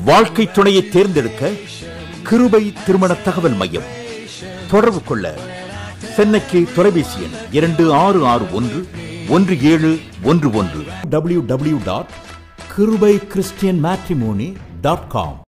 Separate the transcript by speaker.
Speaker 1: வாழ்க்கை துணையை தேர்ந்தெடுக்க கிருபை திருமண தகவல் மையம். தொடர்பு கொள்ள சென்னைக்கு தொலைபேசி எண் 26611711 www.kirubai christian matrimony.com